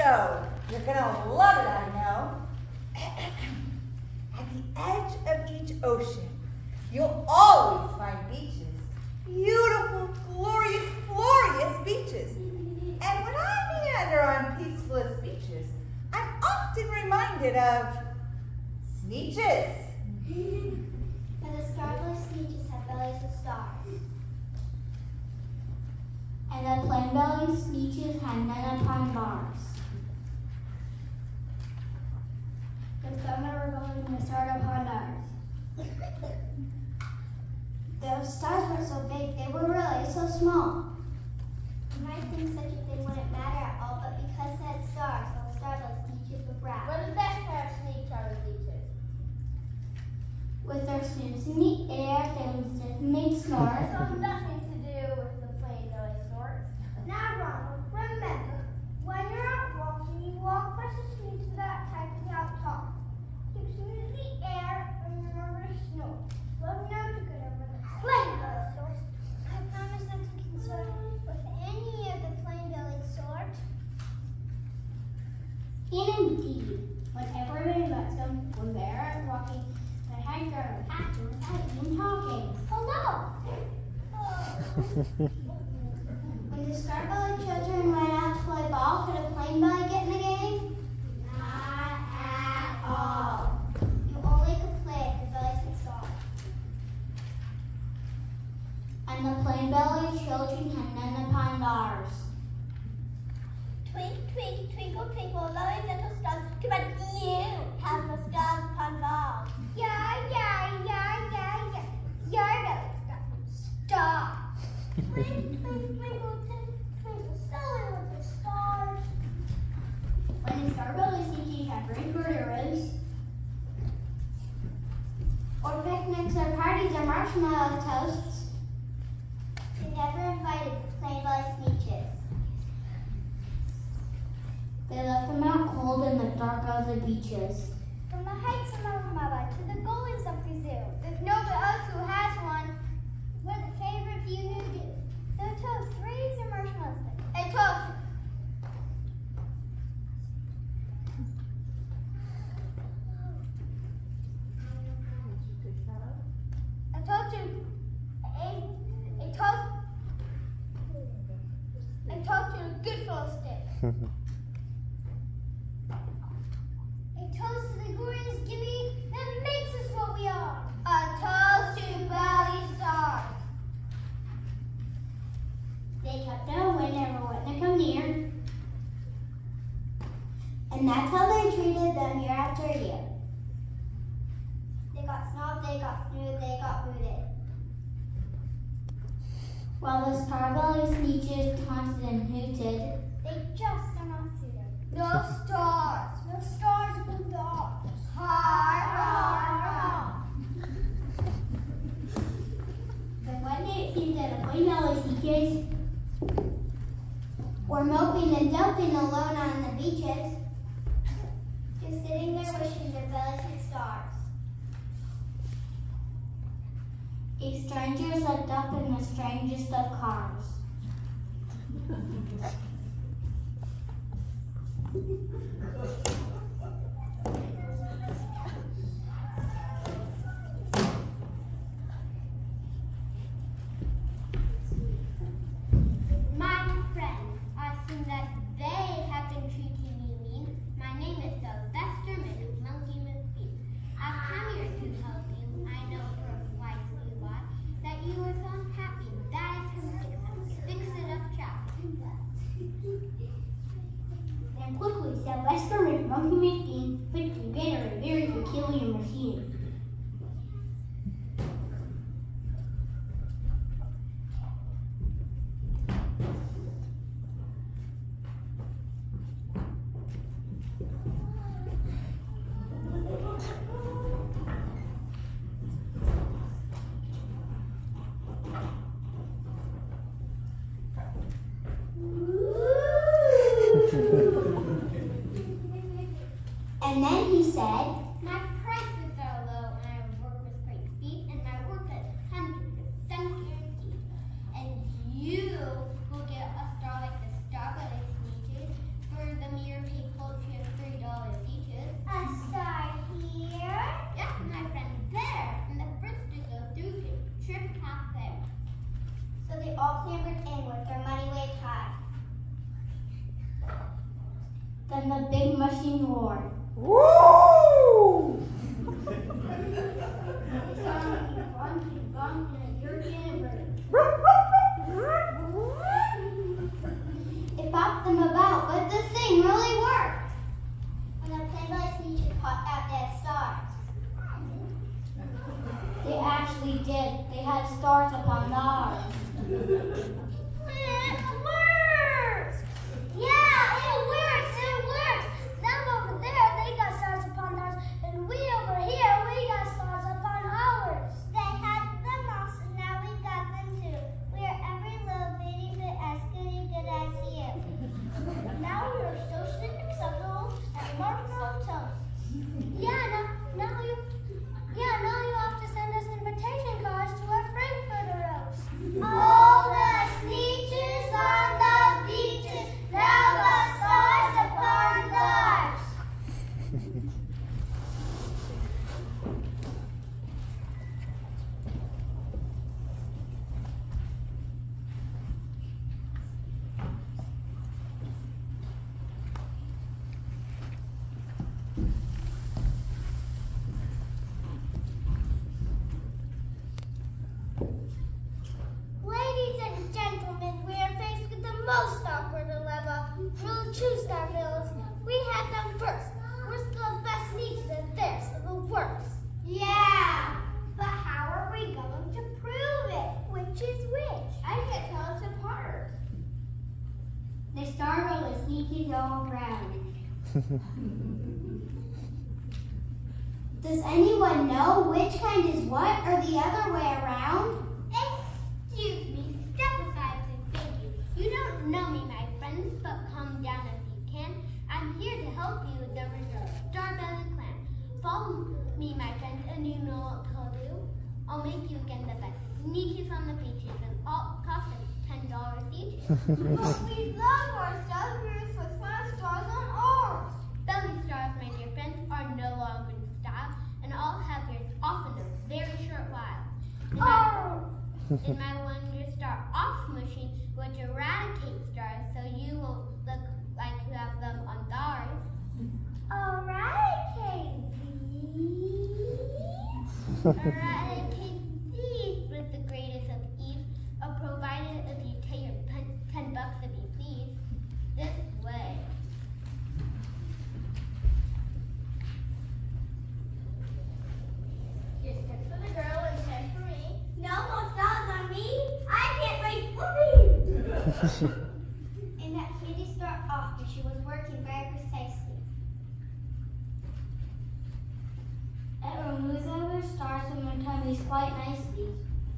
show. You're gonna love it, I know. At the edge of each ocean, you'll always find beaches. Beautiful, glorious, glorious beaches. And when I meander on peacefulest beaches, I'm often reminded of Sneetches. And the starless Sneetches have bellies with stars. And the plain-bellied Sneetches had none upon bars. The summer rebellion was started upon ours. Those stars were so big, they were really so small. You might think such a thing wouldn't matter at all, but because they had stars, all starless Sneetches would rap. We're the best pair of sneak charlie beaches. With their snoops in the air, they would sit and make snores. This has nothing to do with the plain belly snorts. Now, Ronald, remember, when you're out walking, you walk by the sneaks without typing out talk. Keep snoot in the air and remember to snort. Let me know to get over the plain belly sort. I promise not to concern with any of the plain belly sort. And indeed, when everyone lets them, when they are walking, they hang their hats without even talking. Hello! When the star-bellied children went out to play ball, could a plain belly get in the game? Not at all. You only could play if your bellies could start. And the plain-bellied children had none upon bars. Twink, twink, twinkle, twinkle, lovely little stars, come on, you have no stars upon balls. Yeah. Your belly's got stars. Twink, twink, twinkle, twinkle, silly little stars. When the star-bellied Sneetches had great murderers, or picnics or parties or marshmallow toasts, They never invited the plain bellied Sneetches. they left them out cold in the dark of the beaches. From the heights of Mount Mama to the goalies of the zoo, there's no but us who has one. We're the favorite few new do. So toast, raise your marshmallows. Hey, toast. I told you. I told you a good full stick. A toast to the glorious Gimme that makes us what we are. A toast to Valley Stars. They kept no wind, never went to come near. And that's how they treated them year after year. They got snobbed, they got snood, they got booted. While the star-bellied Sneetches taunted and hooted, They just are not suited. No stars. No stars in the dark. Har, har, har. but one day it seemed that the plain-bellied Sneetches were moping and dumping alone on the beaches. Just sitting there wishing their bellies had stars. A stranger looked up in the strangest of cars. My friends, I assume that they have been treating you mean. My name is Sylvester Monkey McPhee. I've come here to help you. I know for a slightly why that you are so unhappy that I can fix it up shop. And quickly, Sylvester Monkey McPhee put together a very peculiar machine. And then he said, My prices are low and I work with great speed and my work is 100% guaranteed. And you will get a star like the star that I needed for the mere pay all clambered in with their money waved high. Then the big machine roared. Woo! It bopped them about, but the thing really worked. When the Playboy Sneetches popped out their stars. They actually did. They had stars upon the arms. It works! Yeah, it works! It works! Them over there, they got stars upon theirs, and we over here, we got stars upon ours. They had them all, so now we got them too. We are every little bitty bit as good as you. Now we are socially acceptable and marketable toast. Now you have to send us invitation cards to our Frankfurter roast. All the Sneetches on the beaches, now the stars upon theirs. Ladies and gentlemen, we are faced with the most awkward dilemma. We'll choose our bills. We had them first. We're still the best Sneetches and they're still the worst. Yeah, but how are we going to prove it? Which is which? I can't tell us apart. They startled the Sneetches all around. Does anyone know which kind is what, or the other way around? Excuse me, step aside and thank you. You don't know me, my friends, but calm down if you can. I'm here to help you with the Starbelly clan. Follow me, my friends, and you know what I'll do. I'll make you again the best Sneetches on the beaches, and all cost us $10 each. But we love our stars with 5 stars on ours. Belly stars, my dear friends, are no longer in style, and all have yours off in a very short while. In my Wonder Star Off machine, which eradicate stars, so you won't look like you have them on stars. Eradicate these? Eradicate these with the greatest of ease, or provided if you take your $10 if you please. This way. Here's 10 for the girl and 10 for me. No more stars on me. I can't wait for me. And that kitty star off, but she was working very precisely. It removes other stars sometimes quite nicely.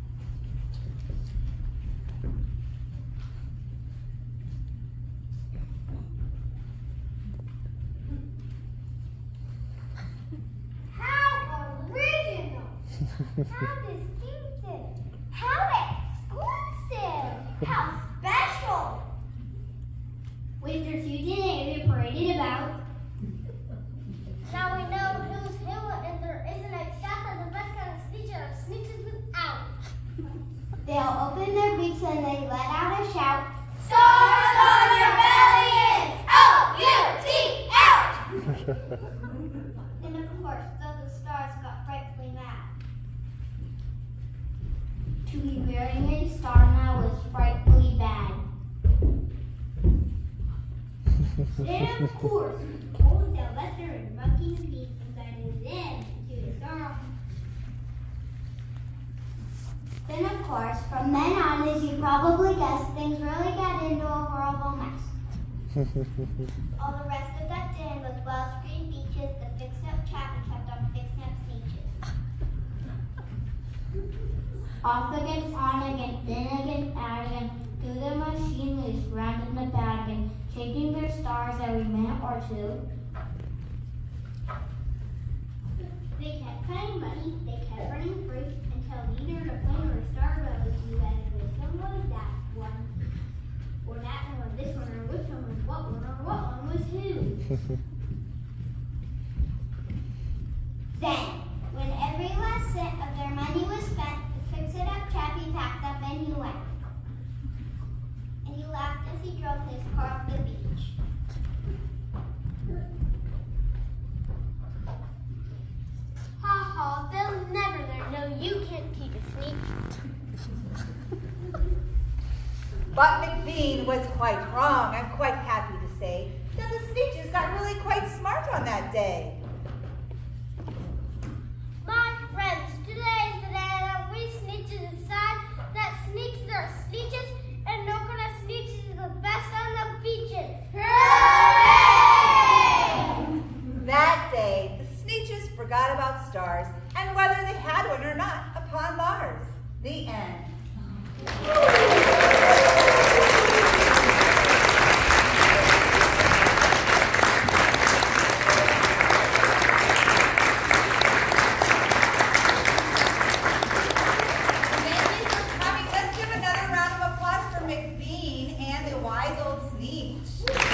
How original! How distinctive! How exclusive! How special! Wizards, you didn't even paraded about. Now we know who's who, and there isn't exactly the best kind of Sneetches without. They'll open their beaks and they let out a shout. Stars on your belly is O-U-T out! And of course, those stars got frightfully mad. To be wearing a star now was frightfully bad. Then of course, old Sylvester and Monkey and Pete invited them to the star. Then, of course, from then on, as you probably guessed, things really got into a horrible mess. All the rest of that day was well-screened beaches, the fixed-up traffic kept on fixing up Sneetches. Off again, on again, then again, out again, through the machine loose, round in the bag again, changing their stars every minute or two. They kept cutting money, they kept running fruit, until neither the plane or star brothers knew whether this one was that one, or that one was this one, or which one was what one, or what one was who. Then, when every last cent of their money was spent, the fix-it-up chappie packed up and he went. But McBean was quite wrong. I'm quite happy to say that the Sneetches got really quite smart on that day. My friends, today is the day that we Sneetches decide that Sneaks are Sneetches and no kind of Sneetches is the best on the beaches. Hooray! That day, the Sneetches forgot about stars and whether they had one or not upon Mars. The end. Let's give another round of applause for McBean and the wise old Sneetch.